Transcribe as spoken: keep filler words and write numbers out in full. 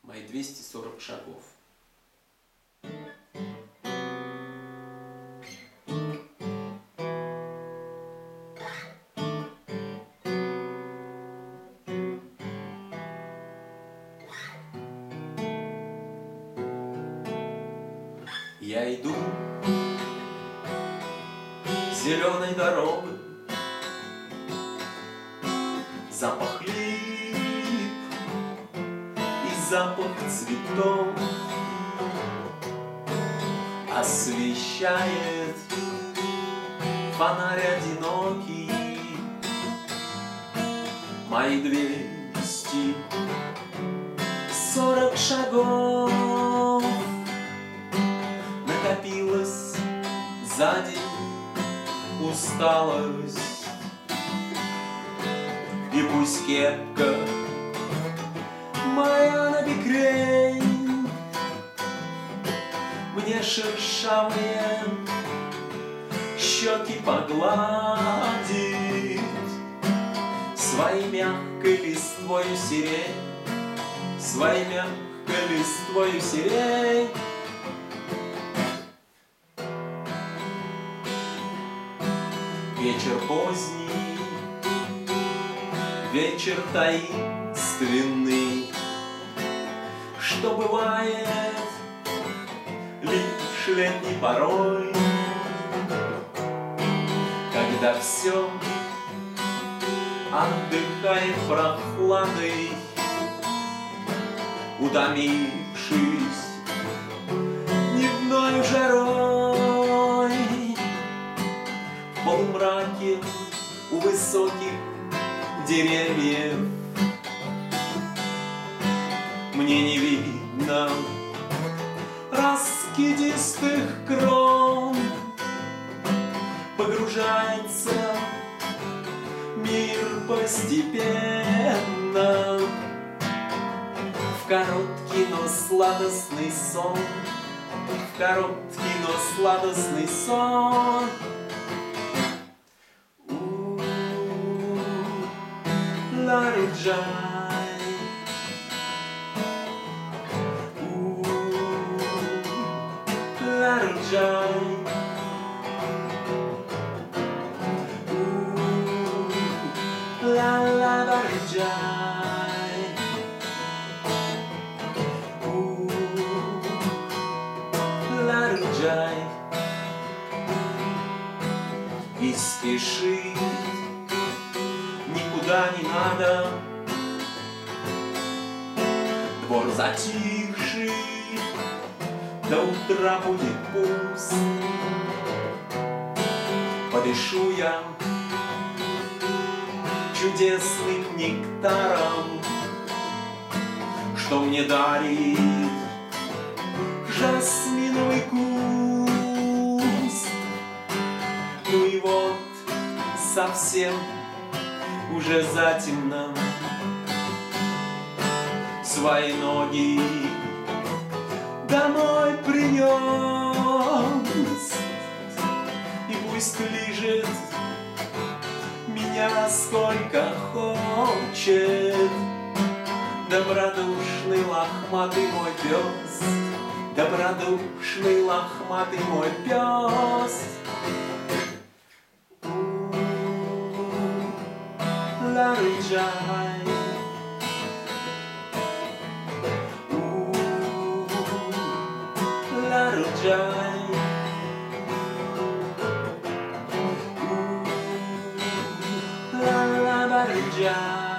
Мои двести сорок шагов. Я иду зеленой дорогой, запах лип и запах цветов освещает фонарь одинокий мои двести сорок шагов. Накопилась за день усталость, и пусть кепка моя набекрень мне шершавые щеки погладит своей мягкой листвою сирень, своей мягкой листвою сирень. Вечер поздний, вечер таинственный, что бывает лишь летней порой, когда все отдыхает прохладой, утомившись дневной жарой. В полумраке у высоких деревьев мне не видно раскидистых крон. Погружается мир постепенно в короткий, но сладостный сон, в короткий, но сладостный сон. Ларуджай, Ларуджай, Ла-ла-ларуджай, Ларуджай. И спешить никуда не надо, двор затихший, до утра будет пуст. Подышу я чудесным нектаром, что мне дарит жасминовый куст. Ну и вот совсем уже затемно свои ноги домой принес, и пусть лежит меня сколько хочет добродушный лохматый мой пес, добродушный лохматый мой пес. Ларуджай, Ларуджай, Ла-ла-ларуджай.